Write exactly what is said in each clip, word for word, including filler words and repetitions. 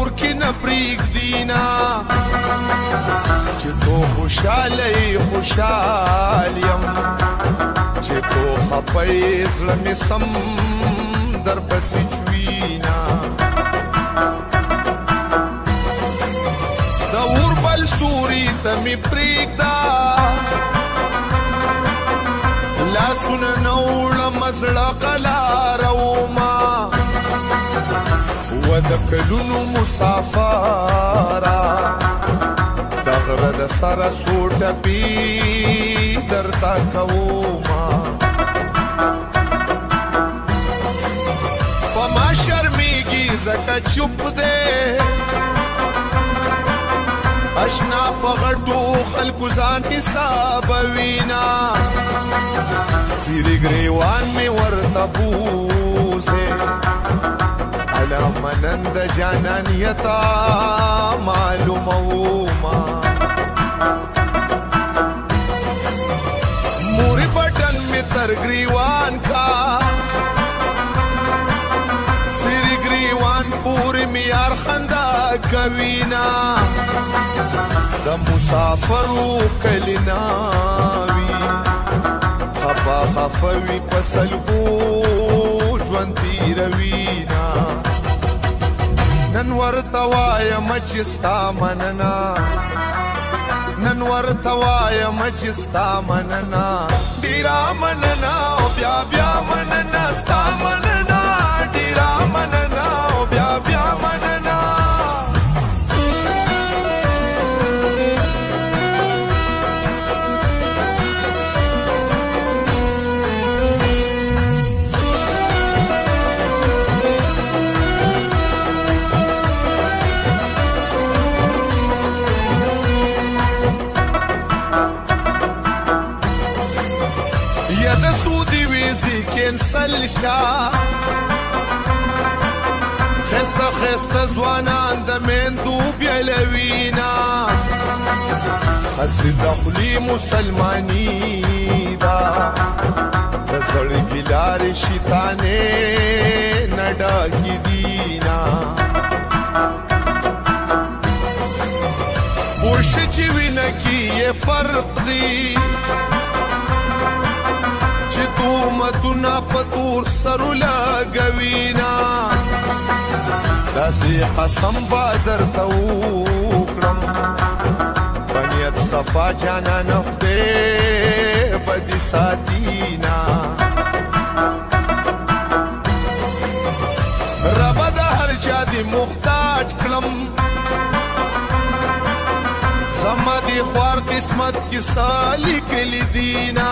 کور کې نه پرېږدینا چې تو خوشحاله یې خوشحال یم چې تو خفه یې زړه مې سم درپسې چوینا د اور بل سوري ته مې پرېږده لاسونه نه وړم زړه قلاروما و د کلونو مسافره د غره د سره څو ټپې درته کوما په ما شرمېږي ځکه چوپ دی اشنا په غټو خلکو ځان حسابوینا سیری ګریوان مې ورته بوزې الا منن د جانانیتا معلوموما مورې بټن مې تر ګریوان کا سیری ګریوان پورې مې یار خندا کوینا د مسافرو کلیناوي خفا خفوي په سلګو ژوند تېروينا نن ورته وایم چې ستا مننه نن ورته وایم چې ستا مننه ډېره مننه او بیا بیا مننه ستا مننه ډېره مننه او بیا بیا مننه کینسل شا خسته خسته ځوانان د میندو بیلوینا هسې د خولې مسلماني ده د زړګي لارې شیطانې نه ډکې دينا پوه چې وینه کې یې فرق دی تومتونه په تور سرو لګوینا داسې قسم به درته وکړم په نیت صفا جانانه خدای به دې ساتینا ربه د هر چا دې محتاج کړم زما دې خوار قسمت کیسه لیکلې دینا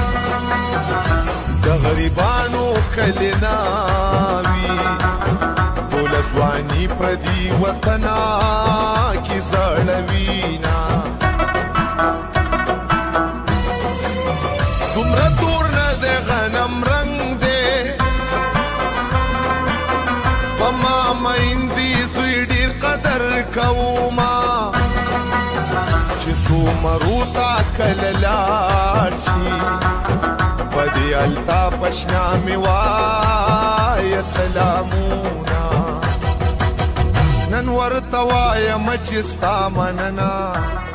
د غریبانو کلیناوي ټوله ځواني پردي وطنا کې زړوینا دومره تور نه د غنم رنګ دی په ما میندې زوی ډېر قدر کوما چې څومرو تا کله لاړ شي بدی الطاف اشنا می وای سلامونا نن ورته وایم چې ستا مننه